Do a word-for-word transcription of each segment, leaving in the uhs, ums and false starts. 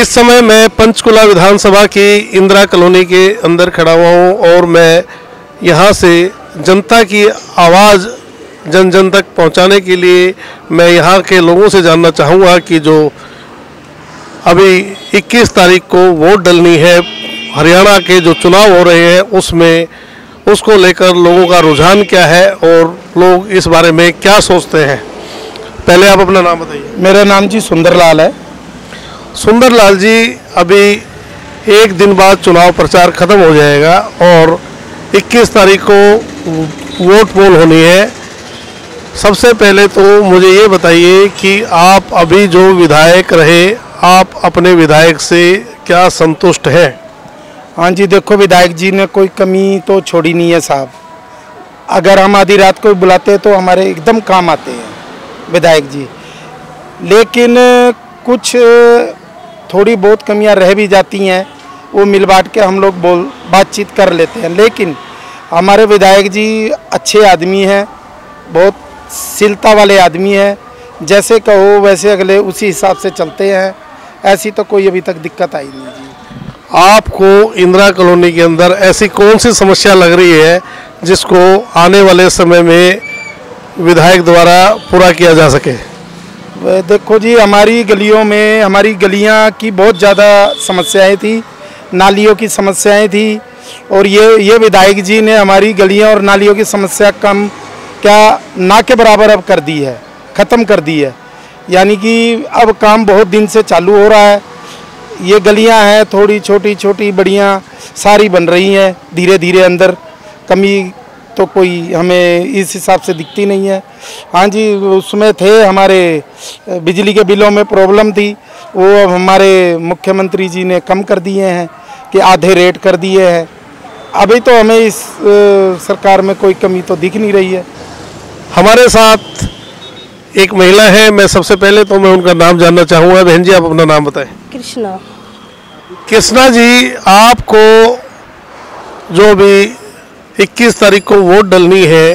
इस समय मैं पंचकुला विधानसभा की इंदिरा कॉलोनी के अंदर खड़ा हुआ हूँ और मैं यहाँ से जनता की आवाज़ जन जन तक पहुँचाने के लिए मैं यहाँ के लोगों से जानना चाहूँगा कि जो अभी इक्कीस तारीख को वोट डलनी है, हरियाणा के जो चुनाव हो रहे हैं उसमें उसको लेकर लोगों का रुझान क्या है और लोग इस बारे में क्या सोचते हैं। पहले आप अपना नाम बताइए। मेरा नाम जी सुंदरलाल है। सुंदरलाल जी, अभी एक दिन बाद चुनाव प्रचार खत्म हो जाएगा और इक्कीस तारीख को वोट पोल होनी है। सबसे पहले तो मुझे ये बताइए कि आप अभी जो विधायक रहे, आप अपने विधायक से क्या संतुष्ट हैं? हाँ जी, देखो विधायक जी ने कोई कमी तो छोड़ी नहीं है साहब। अगर हम आधी रात को बुलाते हैं तो हमारे एकदम काम आते हैं विधायक जी, लेकिन कुछ थोड़ी बहुत कमियां रह भी जाती हैं, वो मिल बांट के हम लोग बोल बातचीत कर लेते हैं। लेकिन हमारे विधायक जी अच्छे आदमी हैं, बहुत शीलता वाले आदमी हैं, जैसे कहो वैसे अगले उसी हिसाब से चलते हैं। ऐसी तो कोई अभी तक दिक्कत आई नहीं जी। आपको इंदिरा कॉलोनी के अंदर ऐसी कौन सी समस्या लग रही है जिसको आने वाले समय में विधायक द्वारा पूरा किया जा सके? देखो जी, हमारी गलियों में हमारी गलियां की बहुत ज़्यादा समस्याएं थी, नालियों की समस्याएं थी, और ये ये विधायक जी ने हमारी गलियां और नालियों की समस्या कम क्या ना के बराबर अब कर दी है, ख़त्म कर दी है। यानी कि अब काम बहुत दिन से चालू हो रहा है। ये गलियां हैं थोड़ी छोटी छोटी बड़ियां सारी बन रही हैं धीरे धीरे, अंदर कमी तो कोई हमें इस हिसाब से दिखती नहीं है। हाँ जी, उसमें थे हमारे बिजली के बिलों में प्रॉब्लम थी, वो अब हमारे मुख्यमंत्री जी ने कम कर दिए हैं कि आधे रेट कर दिए हैं। अभी तो हमें इस सरकार में कोई कमी तो दिख नहीं रही है। हमारे साथ एक महिला है, मैं सबसे पहले तो मैं उनका नाम जानना चाहूँगा। बहन जी, आप अपना नाम बताएं। कृष्णा। कृष्णा जी, आपको जो भी इक्कीस तारीख को वोट डलनी है,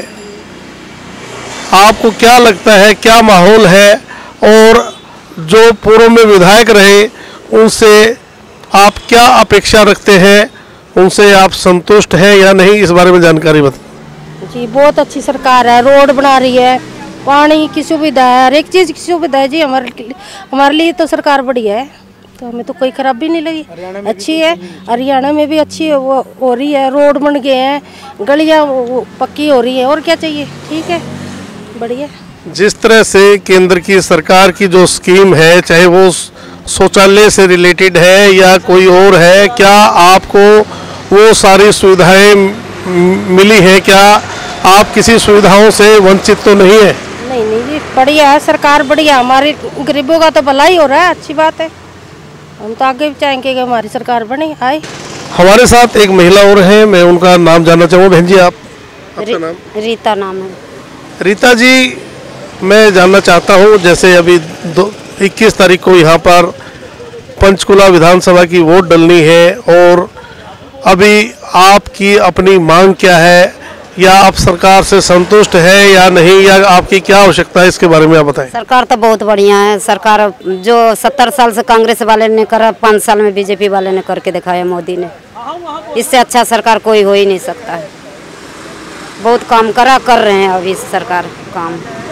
आपको क्या लगता है, क्या माहौल है, और जो पूर्व में विधायक रहे उनसे आप क्या अपेक्षा रखते हैं, उनसे आप संतुष्ट हैं या नहीं, इस बारे में जानकारी बताएं। जी, बहुत अच्छी सरकार है, रोड बना रही है, पानी की सुविधा है, हर एक चीज़ की सुविधा है जी। हमारे हमारे लिए तो सरकार बढ़िया है, तो हमें तो कोई खराबी नहीं लगी, अच्छी है। हरियाणा में भी अच्छी वो हो रही है, रोड बन गए हैं, गलियां पक्की हो रही है, और क्या चाहिए, ठीक है, बढ़िया। जिस तरह से केंद्र की सरकार की जो स्कीम है, चाहे वो शौचालय से रिलेटेड है या कोई और है, क्या आपको वो सारी सुविधाएं मिली है? क्या आप किसी सुविधाओं से वंचित तो नहीं है? नहीं नहीं जी, बढ़िया है सरकार, बढ़िया। हमारे गरीबों का तो भलाई हो रहा है, अच्छी बात है। हम तो आगे भी चाहेंगे कि हमारी सरकार बने आए। हमारे साथ एक महिला और है, मैं उनका नाम जानना चाहूँगा। बहन जी, आप आपका नाम? रीता नाम है। रीता जी, मैं जानना चाहता हूँ, जैसे अभी दो इक्कीस तारीख को यहाँ पर पंचकुला विधानसभा की वोट डलनी है, और अभी आपकी अपनी मांग क्या है, या आप सरकार से संतुष्ट है या नहीं, या आपकी क्या आवश्यकता है, इसके बारे में आप बताएं। सरकार तो बहुत बढ़िया है। सरकार जो सत्तर साल से कांग्रेस वाले ने करा, पाँच साल में बीजेपी वाले ने करके दिखाया मोदी ने। इससे अच्छा सरकार कोई हो ही नहीं सकता है। बहुत काम करा कर रहे हैं अभी सरकार काम।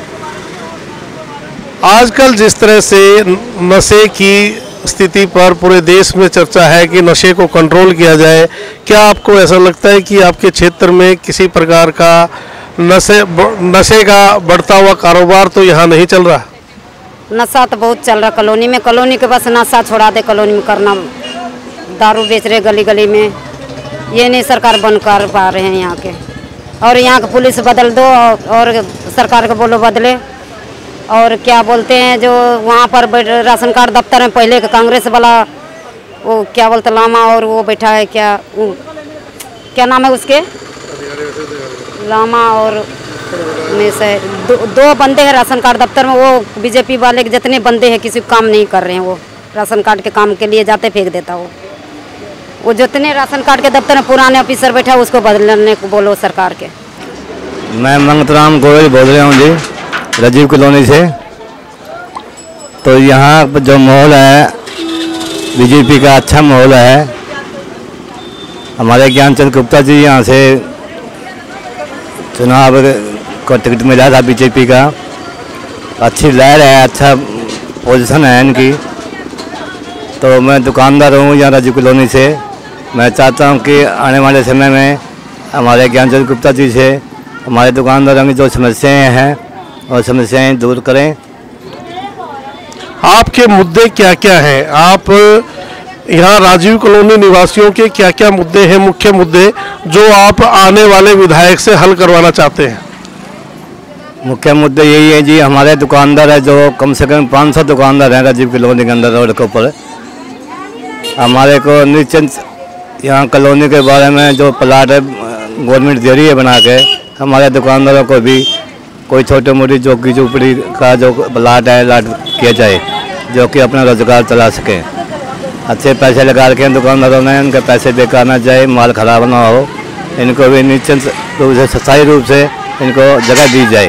आजकल जिस तरह से नशे की स्थिति पर पूरे देश में चर्चा है कि नशे को कंट्रोल किया जाए, क्या आपको ऐसा लगता है कि आपके क्षेत्र में किसी प्रकार का नशे नशे का बढ़ता हुआ कारोबार तो यहाँ नहीं चल रहा? नशा तो बहुत चल रहा कॉलोनी में। कॉलोनी के बस नशा छोड़ा दे, कॉलोनी में करना, दारू बेच रहे गली गली में, ये नहीं सरकार बंद कर पा रहे हैं यहाँ के। और यहाँ का पुलिस बदल दो और सरकार को बोलो बदले। और क्या बोलते हैं जो वहाँ पर राशन कार्ड दफ्तर में पहले का कांग्रेस वाला वो क्या बोलते लामा, और वो बैठा है क्या वो, क्या नाम है उसके, लामा, और में से दो, दो बंदे हैं राशन कार्ड दफ्तर में। वो बीजेपी वाले के जितने बंदे हैं किसी काम नहीं कर रहे हैं। वो राशन कार्ड के काम के लिए जाते फेंक देता वो वो जितने राशन कार्ड के दफ्तर में पुराने ऑफिसर बैठा है उसको बदलने को बोलो सरकार के। मैं मंगतराम गोयल बोल रहा हूँ जी, राजीव कॉलोनी से। तो यहाँ जो माहौल है बीजेपी का अच्छा माहौल है। हमारे ज्ञानचंद गुप्ता जी यहाँ से चुनाव को टिकट मिला था बीजेपी का। अच्छी लहर है, अच्छा पोजीशन है इनकी। तो मैं दुकानदार हूँ यहाँ राजीव कॉलोनी से। मैं चाहता हूँ कि आने वाले समय में हमारे ज्ञानचंद गुप्ता जी से हमारे दुकानदारों की जो समस्याएं हैं और समस्याएं दूर करें। आपके मुद्दे क्या क्या हैं? आप यहाँ राजीव कॉलोनी निवासियों के क्या क्या मुद्दे हैं, मुख्य मुद्दे जो आप आने वाले विधायक से हल करवाना चाहते हैं? मुख्य मुद्दे यही है जी, हमारे दुकानदार है जो कम से कम पाँच सौ दुकानदार हैं राजीव कॉलोनी के अंदर रोड के ऊपर। हमारे को निश्चिंत यहाँ कॉलोनी के बारे में जो प्लाट है गवर्नमेंट दे रही है बना के, हमारे दुकानदारों को भी कोई छोटी मोटी झोंकी झोपड़ी का जो प्लाट है लाट किया जाए, जो कि अपना रोजगार चला सकें। अच्छे पैसे लगा रखे हैं दुकानदारों ने, उनके पैसे बेकार ना जाए, माल खराब ना हो। इनको भी निश्चित रूप से स्थायी रूप से इनको जगह दी जाए।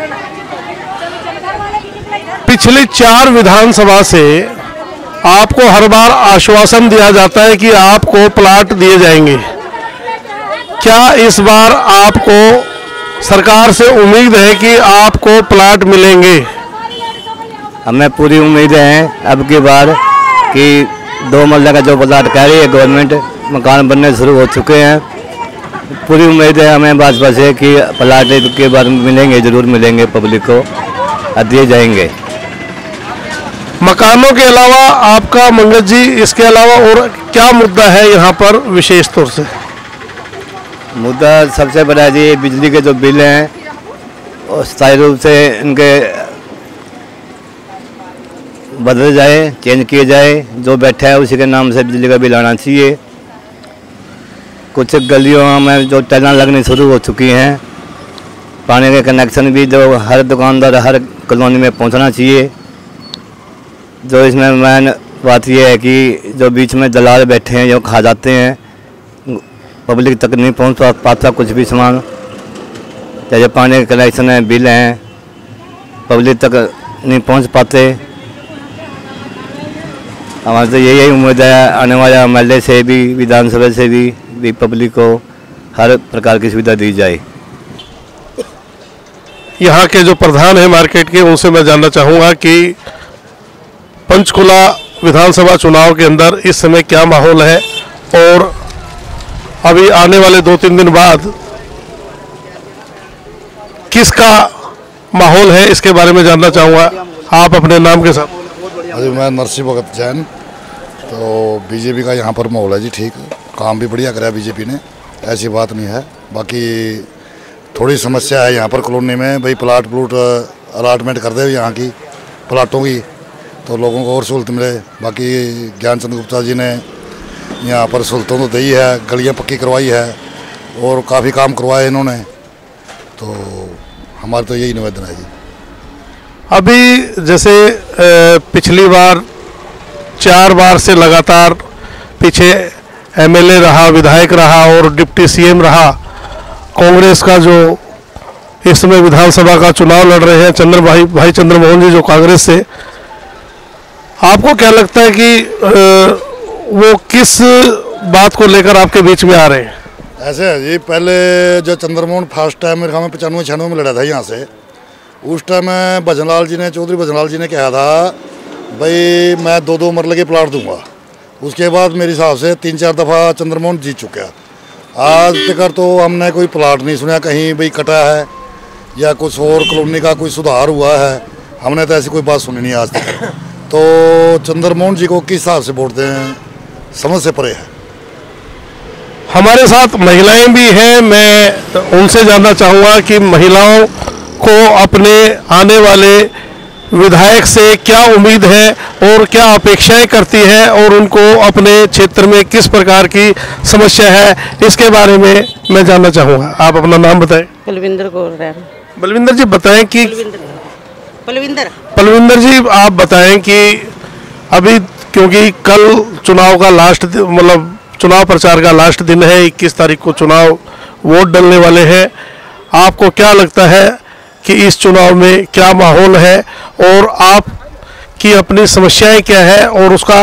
पिछली चार विधानसभा से आपको हर बार आश्वासन दिया जाता है कि आपको प्लाट दिए जाएंगे। क्या इस बार आपको सरकार से उम्मीद है कि आपको प्लाट मिलेंगे? हमें पूरी उम्मीद है अब की बार कि दो मरले का जो प्लाट कह रही है गवर्नमेंट, मकान बनने शुरू हो चुके हैं। पूरी उम्मीद है हमें भाजपा से कि प्लाट के बार मिलेंगे, जरूर मिलेंगे, पब्लिक को दिए जाएंगे। मकानों के अलावा आपका मंगत जी, इसके अलावा और क्या मुद्दा है यहाँ पर विशेष तौर से? मुद्दा सबसे बड़ा जी बिजली के जो बिल हैं और स्थायी रूप से इनके बदल जाए, चेंज किए जाए। जो बैठा है उसी के नाम से बिजली का बिल आना चाहिए। कुछ गलियों में जो टैलें लगनी शुरू हो चुकी हैं, पानी के कनेक्शन भी जो हर दुकानदार हर कॉलोनी में पहुंचना चाहिए। जो इसमें मेन बात यह है कि जो बीच में दलाल बैठे हैं जो खा जाते हैं, पब्लिक तक नहीं पहुंच पाता कुछ भी सामान। जैसे पानी के कनेक्शन है, बिल हैं, पब्लिक तक नहीं पहुंच पाते। हमारे तो यही उम्मीद है आने वाले एम एल ए से भी, विधानसभा से भी, भी पब्लिक को हर प्रकार की सुविधा दी जाए। यहाँ के जो प्रधान हैं मार्केट के, उनसे मैं जानना चाहूँगा कि पंचकुला विधानसभा चुनाव के अंदर इस समय क्या माहौल है और अभी आने वाले दो तीन दिन बाद किसका माहौल है, इसके बारे में जानना चाहूँगा। आप अपने नाम के साथ। अभी मैं नरसिंह भगत जैन। तो बीजेपी का यहाँ पर माहौल है जी, ठीक, काम भी बढ़िया करा बीजेपी ने, ऐसी बात नहीं है। बाकी थोड़ी समस्या है यहाँ पर कॉलोनी में, भाई प्लाट प्लूट अलाटमेंट कर दे यहाँ की प्लाटों की, तो लोगों को और सहूलत मिले। बाकी ज्ञानचंद गुप्ता जी ने यहाँ पर सहूलतों तो दी है, गलियाँ पक्की करवाई है और काफ़ी काम करवाए इन्होंने। तो हमारा तो यही निवेदन है जी। अभी जैसे पिछली बार चार बार से लगातार पीछे एम एल ए रहा, विधायक रहा और डिप्टी सी एम रहा कांग्रेस का, जो इस समय विधानसभा का चुनाव लड़ रहे हैं चंद्र भाई भाई चंद्रमोहन जी जो कांग्रेस से। आपको क्या लगता है कि वो किस बात को लेकर आपके बीच में आ रहे हैं? ऐसे है जी, पहले जो चंद्रमोहन फर्स्ट टाइम मेरे ख्याल में पचानवे छियानवे में लड़ा था यहाँ से, उस टाइम में भजनलाल जी ने, चौधरी भजनलाल जी ने कहा था भाई मैं दो दो मरले के प्लाट दूंगा। उसके बाद मेरे हिसाब से तीन चार दफ़ा चंद्रमोहन जीत चुका। आज तक तो हमने कोई प्लाट नहीं सुना कहीं भाई कटा है या कुछ और कॉलोनी का कोई सुधार हुआ है, हमने तो ऐसी कोई बात सुनी नहीं आज तक। तो चंद्रमोहन जी को किस हिसाब से वोट दें, समझ से परे है। हमारे साथ महिलाएं भी हैं, मैं उनसे जानना चाहूँगा कि महिलाओं को अपने आने वाले विधायक से क्या उम्मीद है और क्या अपेक्षाएं करती है और उनको अपने क्षेत्र में किस प्रकार की समस्या है, इसके बारे में मैं जानना चाहूँगा। आप अपना नाम बताएं। बलविंदर कौर है। बलविंदर जी बताएं कि बलविंदर बलविंदर जी आप बताएं कि अभी क्योंकि कल चुनाव का लास्ट मतलब चुनाव प्रचार का लास्ट दिन है, इक्कीस तारीख को चुनाव वोट डलने वाले हैं। आपको क्या लगता है कि इस चुनाव में क्या माहौल है और आप की अपनी समस्याएं क्या है और उसका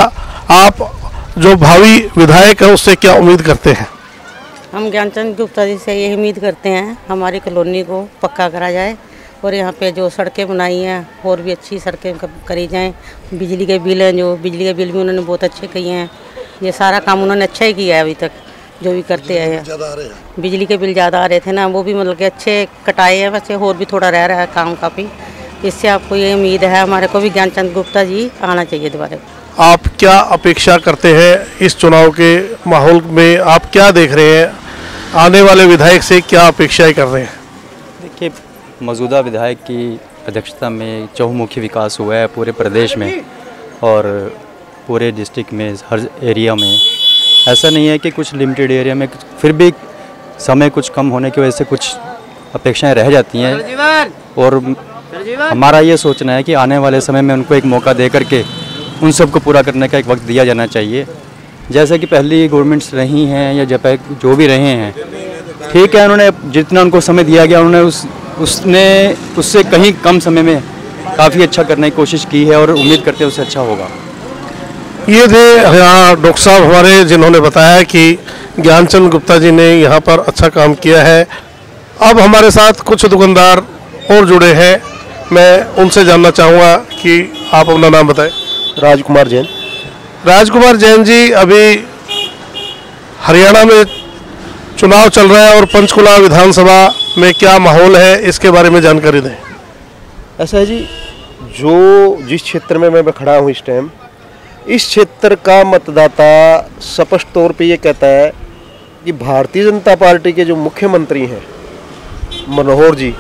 आप जो भावी विधायक है उससे क्या उम्मीद करते हैं? हम ज्ञानचंद गुप्ता जी से यही उम्मीद करते हैं हमारी कॉलोनी को पक्का करा जाए और यहाँ पे जो सड़कें बनाई हैं और भी अच्छी सड़कें करी जाएं। बिजली के बिल हैं, जो बिजली के बिल भी उन्होंने बहुत अच्छे किए हैं। ये सारा काम उन्होंने अच्छा ही किया है अभी तक जो भी करते आए हैं। बिजली के बिल ज़्यादा आ रहे थे ना, वो भी मतलब कि अच्छे कटाए हैं। वैसे और भी थोड़ा रह रहा है काम काफ़ी। इससे आपको ये उम्मीद है हमारे को भी ज्ञानचंद गुप्ता जी आना चाहिए दोबारा। आप क्या अपेक्षा करते हैं इस चुनाव के माहौल में? आप क्या देख रहे हैं, आने वाले विधायक से क्या अपेक्षाएं कर रहे हैं? देखिए, मौजूदा विधायक की अध्यक्षता में चहुमुखी विकास हुआ है पूरे प्रदेश में और पूरे डिस्ट्रिक्ट में, हर एरिया में। ऐसा नहीं है कि कुछ लिमिटेड एरिया में, फिर भी समय कुछ कम होने की वजह से कुछ अपेक्षाएं रह जाती हैं और हमारा ये सोचना है कि आने वाले समय में उनको एक मौका दे करके उन सब को पूरा करने का एक वक्त दिया जाना चाहिए। जैसे कि पहली गवर्नमेंट्स रही हैं या जब जो भी रहे हैं, ठीक है, उन्होंने जितना उनको समय दिया गया उन्होंने उस उसने उससे कहीं कम समय में काफ़ी अच्छा करने की कोशिश की है और उम्मीद करते हैं उससे अच्छा होगा। ये थे यहाँ डॉक्टर साहब हमारे, जिन्होंने बताया कि ज्ञानचंद गुप्ता जी ने यहाँ पर अच्छा काम किया है। अब हमारे साथ कुछ दुकानदार और जुड़े हैं, मैं उनसे जानना चाहूँगा कि आप अपना नाम बताएं। राजकुमार जैन। राजकुमार जैन जी, अभी हरियाणा में चुनाव चल रहा है और पंचकुला विधानसभा में क्या माहौल है, इसके बारे में जानकारी दें। ऐसा है जी, जो जिस क्षेत्र में मैं खड़ा हूँ इस टाइम, इस क्षेत्र का मतदाता स्पष्ट तौर पे ये कहता है कि भारतीय जनता पार्टी के जो मुख्यमंत्री हैं मनोहर जी,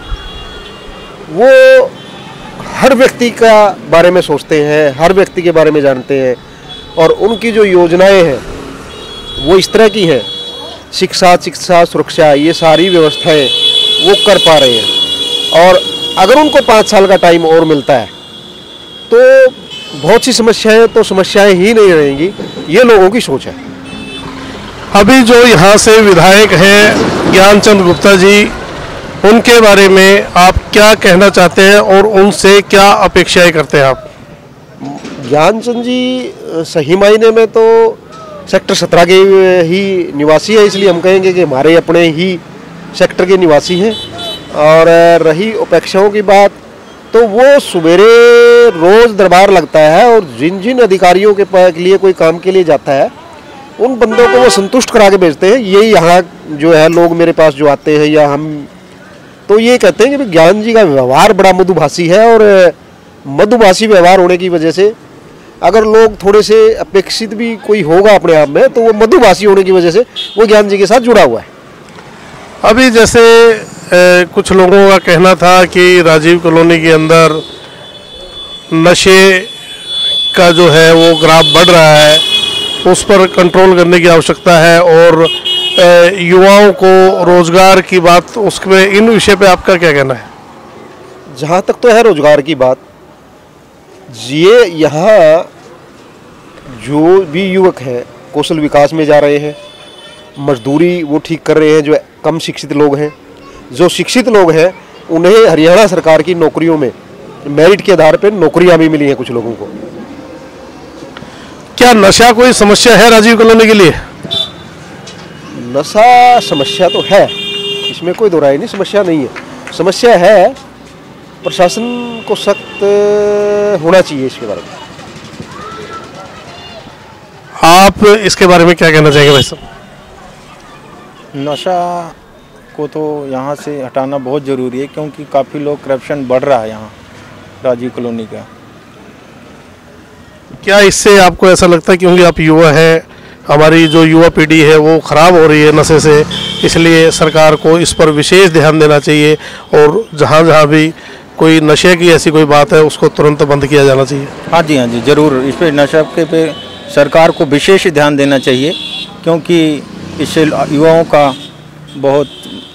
वो हर व्यक्ति का बारे में सोचते हैं, हर व्यक्ति के बारे में जानते हैं और उनकी जो योजनाएं हैं वो इस तरह की हैं, शिक्षा शिक्षा सुरक्षा, ये सारी व्यवस्थाएं वो कर पा रहे हैं। और अगर उनको पाँच साल का टाइम और मिलता है तो बहुत सी समस्याएं तो समस्याएं ही नहीं रहेंगी, ये लोगों की सोच है। अभी जो यहाँ से विधायक हैं ज्ञानचंद गुप्ता जी, उनके बारे में आप क्या कहना चाहते हैं और उनसे क्या अपेक्षाएं करते हैं आप? ज्ञानचंद जी सही मायने में तो सेक्टर सत्रह के ही निवासी है, इसलिए हम कहेंगे कि हमारे अपने ही सेक्टर के निवासी हैं। और रही अपेक्षाओं की बात, तो वो सवेरे रोज़ दरबार लगता है और जिन जिन अधिकारियों के लिए कोई काम के लिए जाता है उन बंदों को वो संतुष्ट करा के भेजते हैं। ये यहाँ जो है लोग मेरे पास जो आते हैं या हम, तो ये कहते हैं कि ज्ञान जी का व्यवहार बड़ा मधुभाषी है और मधुभाषी व्यवहार होने की वजह से अगर लोग थोड़े से अपेक्षित भी कोई होगा अपने आप में, तो वो मधुभाषी होने की वजह से वो ज्ञान जी के साथ जुड़ा हुआ है। अभी जैसे ए, कुछ लोगों का कहना था कि राजीव कॉलोनी के अंदर नशे का जो है वो ग्राफ बढ़ रहा है, उस पर कंट्रोल करने की आवश्यकता है और ए, युवाओं को रोजगार की बात, उसमें इन विषय पे आपका क्या कहना है? जहाँ तक तो है रोजगार की बात, ये यहाँ जो भी युवक हैं कौशल विकास में जा रहे हैं, मजदूरी वो ठीक कर रहे हैं। जो कम शिक्षित लोग हैं, जो शिक्षित लोग हैं, उन्हें हरियाणा सरकार की नौकरियों में मेरिट के आधार पर नौकरियां भी मिली हैं कुछ लोगों को। क्या नशा कोई समस्या है राजीव कॉलोनी के लिए? नशा समस्या तो है, इसमें कोई दो राय नहीं, समस्या नहीं है। समस्या है, प्रशासन को सख्त होना चाहिए इसके बारे में। आप इसके बारे में क्या कहना चाहेंगे भाई साहब? नशा को तो यहाँ से हटाना बहुत ज़रूरी है, क्योंकि काफ़ी लोग करप्शन बढ़ रहा है यहाँ राजीव कॉलोनी का। क्या इससे आपको ऐसा लगता है, क्योंकि आप युवा हैं, हमारी जो युवा पीढ़ी है वो ख़राब हो रही है नशे से, इसलिए सरकार को इस पर विशेष ध्यान देना चाहिए और जहाँ जहाँ भी कोई नशे की ऐसी कोई बात है उसको तुरंत बंद किया जाना चाहिए? हाँ जी, हाँ जी, ज़रूर। इस पर नशे के पे सरकार को विशेष ध्यान देना चाहिए, क्योंकि इससे युवाओं का बहुत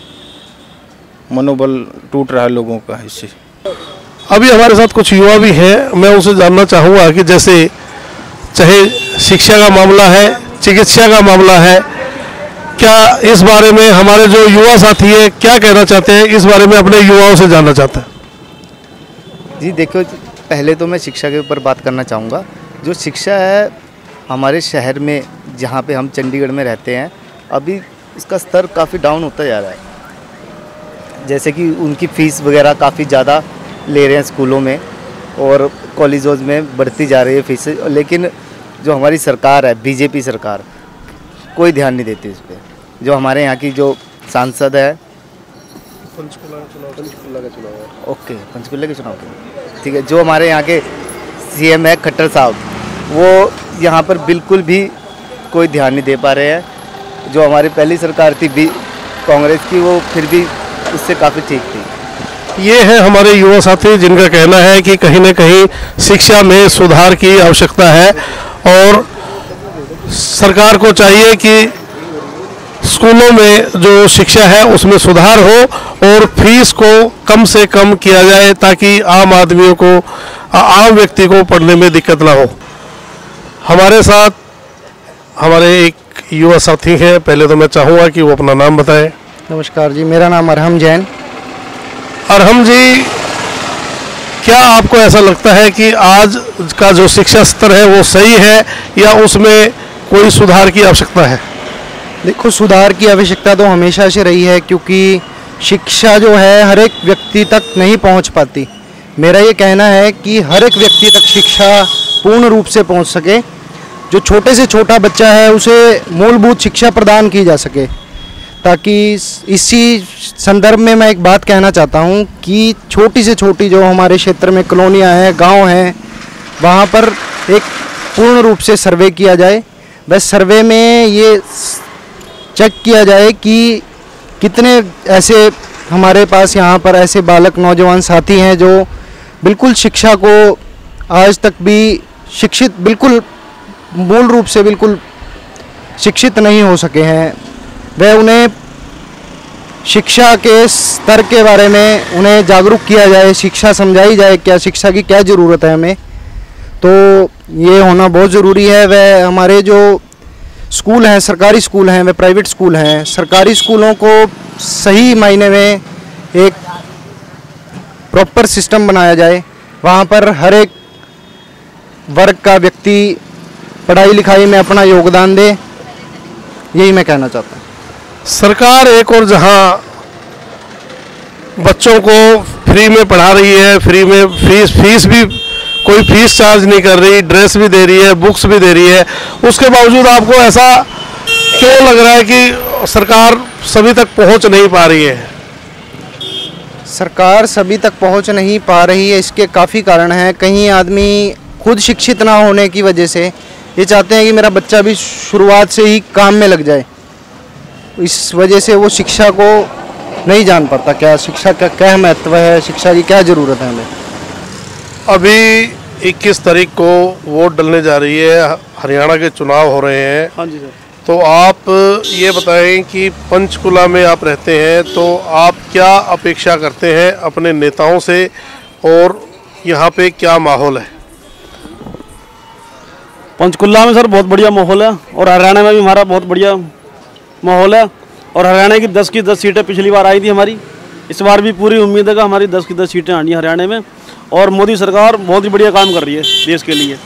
मनोबल टूट रहा है लोगों का इससे। अभी हमारे साथ कुछ युवा भी हैं, मैं उनसे जानना चाहूँगा कि जैसे चाहे शिक्षा का मामला है, चिकित्सा का मामला है, क्या इस बारे में हमारे जो युवा साथी है क्या कहना चाहते हैं, इस बारे में अपने युवाओं से जानना चाहते हैं? जी देखो, पहले तो मैं शिक्षा के ऊपर बात करना चाहूँगा। जो शिक्षा है हमारे शहर में जहाँ पे हम चंडीगढ़ में रहते हैं अभी इसका स्तर काफ़ी डाउन होता जा रहा है। जैसे कि उनकी फ़ीस वगैरह काफ़ी ज़्यादा ले रहे हैं स्कूलों में और कॉलेजों में बढ़ती जा रही है फीस, लेकिन जो हमारी सरकार है बीजेपी सरकार कोई ध्यान नहीं देती इस पर। जो हमारे यहाँ की जो सांसद है पंचकुला चुनाव पंचकुला का चुनाव है। ओके पंचकुला के चुनाव के ठीक है, जो हमारे यहाँ के सीएम है खट्टर साहब, वो यहाँ पर बिल्कुल भी कोई ध्यान नहीं दे पा रहे हैं। जो हमारी पहली सरकार थी बी कांग्रेस की, वो फिर भी उससे काफ़ी ठीक थी। ये है हमारे युवा साथी जिनका कहना है कि कहीं ना कहीं शिक्षा में सुधार की आवश्यकता है और सरकार को चाहिए कि स्कूलों में जो शिक्षा है उसमें सुधार हो और फीस को कम से कम किया जाए ताकि आम आदमियों को, आम व्यक्ति को पढ़ने में दिक्कत ना हो। हमारे साथ हमारे एक युवा साथी हैं, पहले तो मैं चाहूँगा कि वो अपना नाम बताएं। नमस्कार जी, मेरा नाम अरहम जैन। अरहम जी, क्या आपको ऐसा लगता है कि आज का जो शिक्षा स्तर है वो सही है या उसमें कोई सुधार की आवश्यकता है? देखो, सुधार की आवश्यकता तो हमेशा से रही है, क्योंकि शिक्षा जो है हर एक व्यक्ति तक नहीं पहुंच पाती। मेरा ये कहना है कि हर एक व्यक्ति तक शिक्षा पूर्ण रूप से पहुंच सके। जो छोटे से छोटा बच्चा है उसे मूलभूत शिक्षा प्रदान की जा सके, ताकि इसी संदर्भ में मैं एक बात कहना चाहता हूं कि छोटी से छोटी जो हमारे क्षेत्र में कॉलोनियां हैं, गांव हैं, वहां पर एक पूर्ण रूप से सर्वे किया जाए। बस सर्वे में ये चेक किया जाए कि कितने ऐसे हमारे पास यहाँ पर ऐसे बालक नौजवान साथी हैं जो बिल्कुल शिक्षा को आज तक भी शिक्षित, बिल्कुल मूल रूप से बिल्कुल शिक्षित नहीं हो सके हैं। वह उन्हें शिक्षा के स्तर के बारे में उन्हें जागरूक किया जाए, शिक्षा समझाई जाए, क्या शिक्षा की क्या ज़रूरत है हमें, तो ये होना बहुत ज़रूरी है। वह हमारे जो स्कूल हैं, सरकारी स्कूल हैं, वे प्राइवेट स्कूल हैं, सरकारी स्कूलों को सही मायने में एक प्रॉपर सिस्टम बनाया जाए। वहाँ पर हर एक वर्ग का व्यक्ति पढ़ाई लिखाई में अपना योगदान दे, यही मैं कहना चाहता हूँ। सरकार एक और जहाँ बच्चों को फ्री में पढ़ा रही है, फ्री में फीस फीस भी कोई फीस चार्ज नहीं कर रही, ड्रेस भी दे रही है, बुक्स भी दे रही है, उसके बावजूद आपको ऐसा क्यों लग रहा है कि सरकार सभी तक पहुंच नहीं पा रही है? सरकार सभी तक पहुंच नहीं पा रही है, इसके काफ़ी कारण हैं। कहीं आदमी खुद शिक्षित ना होने की वजह से ये चाहते हैं कि मेरा बच्चा भी शुरुआत से ही काम में लग जाए, इस वजह से वो शिक्षा को नहीं जान पाता, क्या शिक्षा का क्या महत्व है, शिक्षा की क्या ज़रूरत है हमें। अभी इक्कीस तारीख को वोट डलने जा रही है, हरियाणा के चुनाव हो रहे हैं। हाँ जी सर। तो आप ये बताएं कि पंचकुला में आप रहते हैं, तो आप क्या अपेक्षा करते हैं अपने नेताओं से और यहाँ पे क्या माहौल है? पंचकुला में सर बहुत बढ़िया माहौल है और हरियाणा में भी हमारा बहुत बढ़िया माहौल है। और हरियाणा की दस की दस सीटें पिछली बार आई थी हमारी, इस बार भी पूरी उम्मीद है कि हमारी दस की दस सीटें आनी है हरियाणा में। और मोदी सरकार बहुत ही बढ़िया काम कर रही है देश के लिए।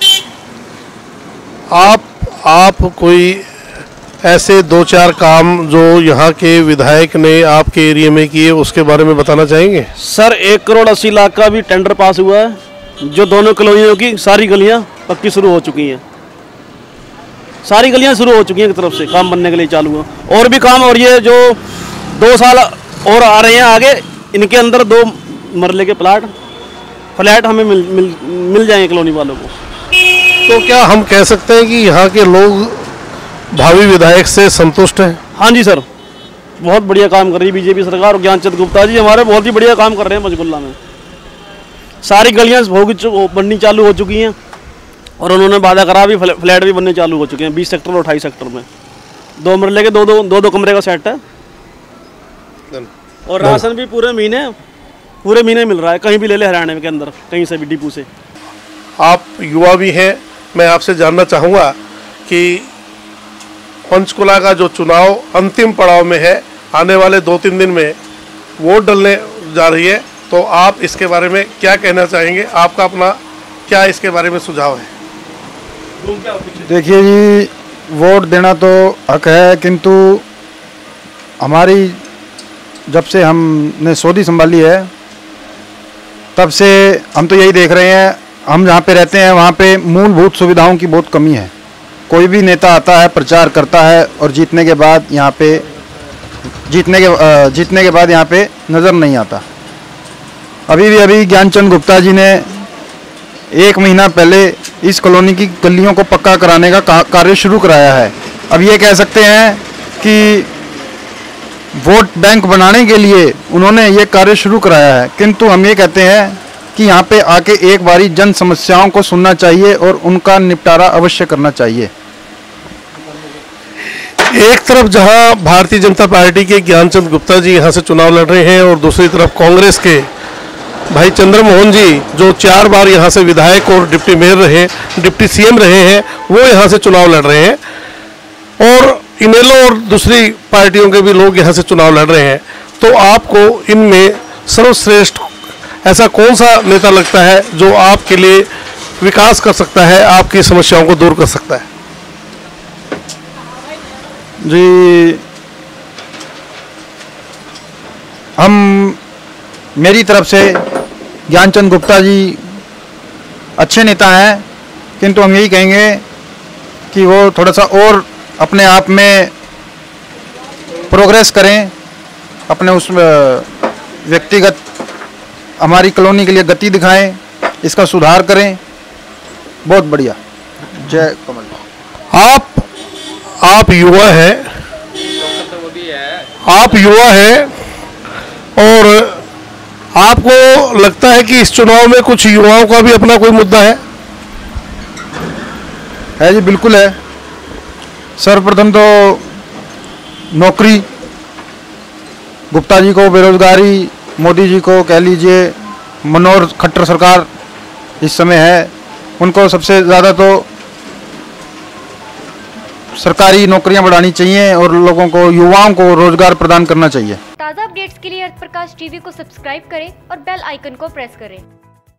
आप आप कोई ऐसे दो चार काम जो यहाँ के विधायक ने आपके एरिया में किए उसके बारे में बताना चाहेंगे? सर एक करोड़ अस्सी लाख का भी टेंडर पास हुआ है, जो दोनों कॉलोनियों की सारी गलियाँ पक्की शुरू हो चुकी हैं, सारी गलियाँ शुरू हो चुकी हैं, एक तरफ से काम बनने के लिए चालू है। और भी काम, और ये जो दो साल और आ रहे हैं आगे, इनके अंदर दो मरले के प्लाट फ्लैट हमें मिल मिल मिल जाएंगे कॉलोनी वालों को। तो क्या हम कह सकते हैं कि यहाँ के लोग भावी विधायक से संतुष्ट हैं? हाँ जी सर, बहुत बढ़िया काम कर रही है बीजेपी सरकार और ज्ञानचंद गुप्ता जी हमारे बहुत ही बढ़िया काम कर रहे हैं। पंचकुला में सारी गलियाँ बननी चालू हो चुकी हैं और उन्होंने वादा करा भी फ्लैट भी बनने चालू हो चुके हैं बीस सेक्टर और अट्ठाईस सेक्टर में। दो मरले के दो दो दो दो कमरे का सेट है और राशन भी पूरे महीने पूरे महीने मिल रहा है, कहीं भी ले ले हरियाणा के अंदर, कहीं से भी डिपू से। आप युवा भी हैं, मैं आपसे जानना चाहूँगा कि पंचकुला का जो चुनाव अंतिम पड़ाव में है, आने वाले दो तीन दिन में वोट डलने जा रही है, तो आप इसके बारे में क्या कहना चाहेंगे? आपका अपना क्या इसके बारे में सुझाव है? देखिए जी, वोट देना तो हक है, किंतु हमारी जब से हमने सऊदी संभाली है तब से हम तो यही देख रहे हैं, हम जहाँ पे रहते हैं वहाँ पे मूलभूत सुविधाओं की बहुत कमी है। कोई भी नेता आता है, प्रचार करता है और जीतने के बाद यहाँ पे जीतने के जीतने के बाद यहाँ पे नज़र नहीं आता। अभी भी अभी ज्ञानचंद गुप्ता जी ने एक महीना पहले इस कॉलोनी की गलियों को पक्का कराने का कार्य शुरू कराया है। अब ये कह सकते हैं कि वोट बैंक बनाने के लिए उन्होंने ये कार्य शुरू कराया है, किंतु हम ये कहते हैं कि यहाँ पे आके एक बारी जन समस्याओं को सुनना चाहिए और उनका निपटारा अवश्य करना चाहिए। एक तरफ जहां भारतीय जनता पार्टी के ज्ञानचंद गुप्ता जी यहां से चुनाव लड़ रहे हैं और दूसरी तरफ कांग्रेस के भाई चंद्रमोहन जी जो चार बार यहां से विधायक और डिप्टी मेयर रहे, डिप्टी सीएम रहे हैं, वो यहां से चुनाव लड़ रहे हैं और इनेलो और दूसरी पार्टियों के भी लोग यहां से चुनाव लड़ रहे हैं। तो आपको इनमें सर्वश्रेष्ठ ऐसा कौन सा नेता लगता है जो आपके लिए विकास कर सकता है, आपकी समस्याओं को दूर कर सकता है? जी, हम मेरी तरफ से ज्ञानचंद गुप्ता जी अच्छे नेता हैं, किंतु हम यही कहेंगे कि वो थोड़ा सा और अपने आप में प्रोग्रेस करें, अपने उस व्यक्तिगत हमारी कॉलोनी के लिए गति दिखाएं, इसका सुधार करें। बहुत बढ़िया। जय कमल। आप आप युवा हैं, आप युवा हैं और आपको लगता है कि इस चुनाव में कुछ युवाओं का भी अपना कोई मुद्दा है? है जी, बिल्कुल है। सर्वप्रथम तो नौकरी, गुप्ता जी को बेरोजगारी, मोदी जी को कह लीजिए, मनोहर खट्टर सरकार इस समय है, उनको सबसे ज़्यादा तो सरकारी नौकरियां बढ़ानी चाहिए और लोगों को, युवाओं को रोजगार प्रदान करना चाहिए। ताज़ा अपडेट्स के लिए अर्थ प्रकाश टीवी को सब्सक्राइब करें और बेल आइकन को प्रेस करें।